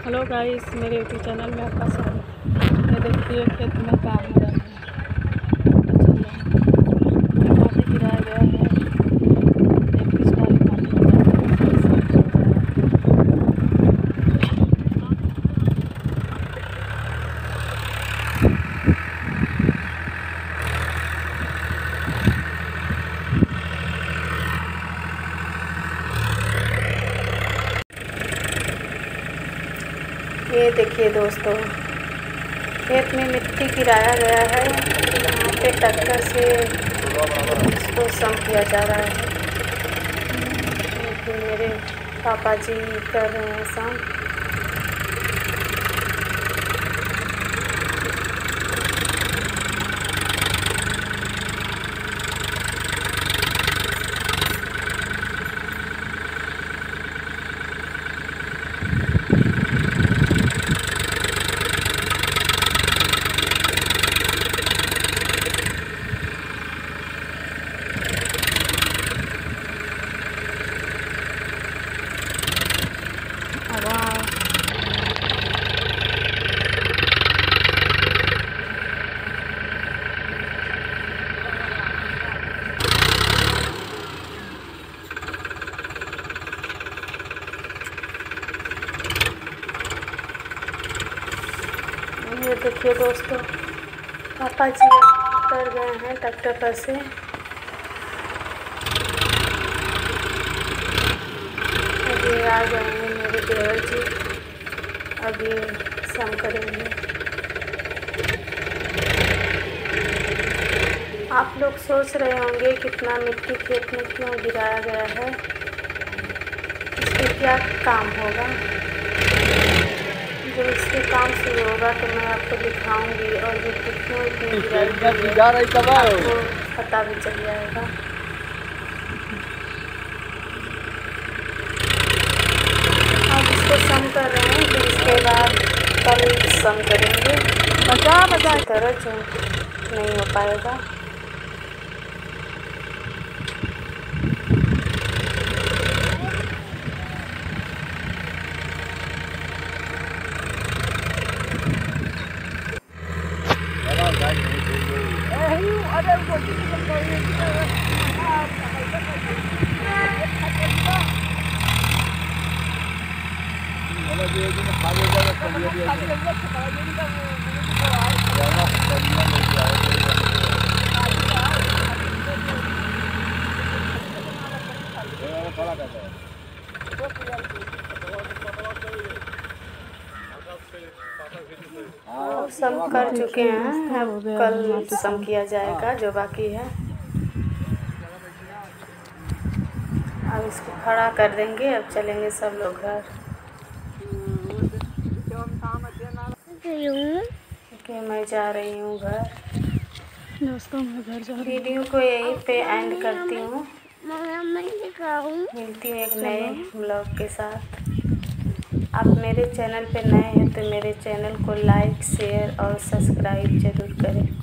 Hello guys, मेरे YouTube channel में आपका स्वागत है। ये देखिए खेत में काम हो रहा है, माटी गिराया गया है। एक पिचकारी माटी ये देखिए दोस्तों, खेत में मिट्टी गिराया गया है। यहाँ पे ट्रैक्टर से इसको सम किया जा रहा है। मेरे पापा जी कर रहे हैं सम। ये देखिए दोस्तों, पापा जी उतर गए हैं ट्रैक्टर पर से। अभी आ गए हैं मेरे देवर जी, अभी सम करेंगे। आप लोग सोच रहे होंगे कितना मिट्टी खेत में क्यों गिराया गया है, इसके क्या काम होगा। जब इसके काम शुरू होगा तो मैं आपको दिखाऊंगी और ये क्यों इतनी गिराई आपको पता भी चल जाएगा। अब इसको सम कर रहे हैं, फिर इसके बाद कल सम करेंगे। बचा तरह जो नहीं हो पाएगा। सम कर चुके हैं, अब कल सम किया जाएगा जो बाकी है। अब इसको खड़ा कर देंगे, अब चलेंगे सब लोग घर। ओके, मैं जा रही हूँ घर। दोस्तों मैं घर जा रही हूँ। वीडियो को यहीं पे एंड करती हूँ। मिलती हूँ एक नए ब्लॉग के साथ। आप मेरे चैनल पे नए हैं तो मेरे चैनल को लाइक, शेयर और सब्सक्राइब ज़रूर करें।